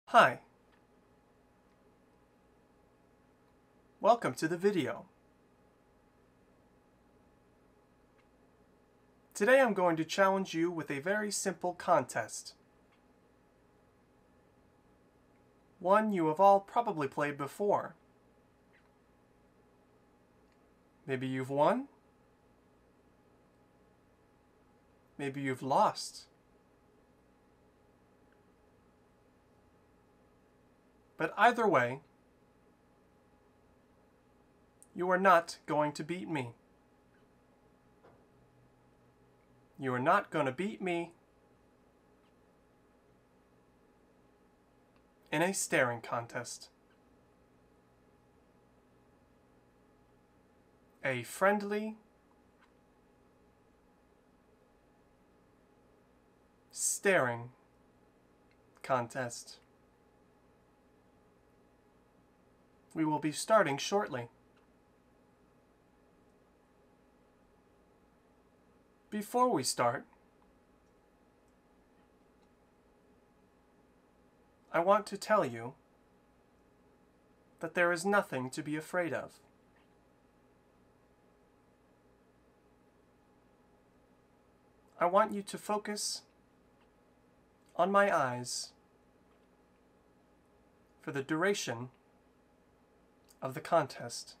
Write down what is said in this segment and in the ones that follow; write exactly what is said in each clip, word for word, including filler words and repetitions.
Hi. Welcome to the video. Today I'm going to challenge you with a very simple contest. One you have all probably played before. Maybe you've won. Maybe you've lost. But either way, you are not going to beat me. You are not going to beat me in a staring contest. A friendly, staring contest. We will be starting shortly. Before we start, I want to tell you that there is nothing to be afraid of. I want you to focus on my eyes for the duration of the contest.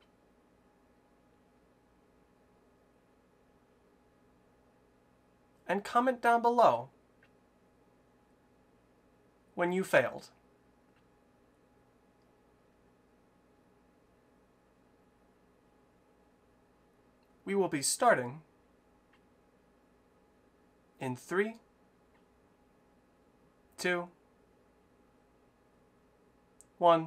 And comment down below when you failed. We will be starting in three, two, one.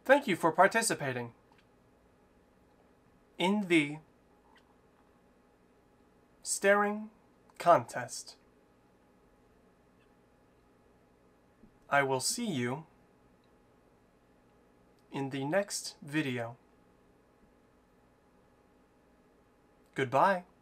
Thank you for participating in the staring contest. I will see you in the next video. Goodbye.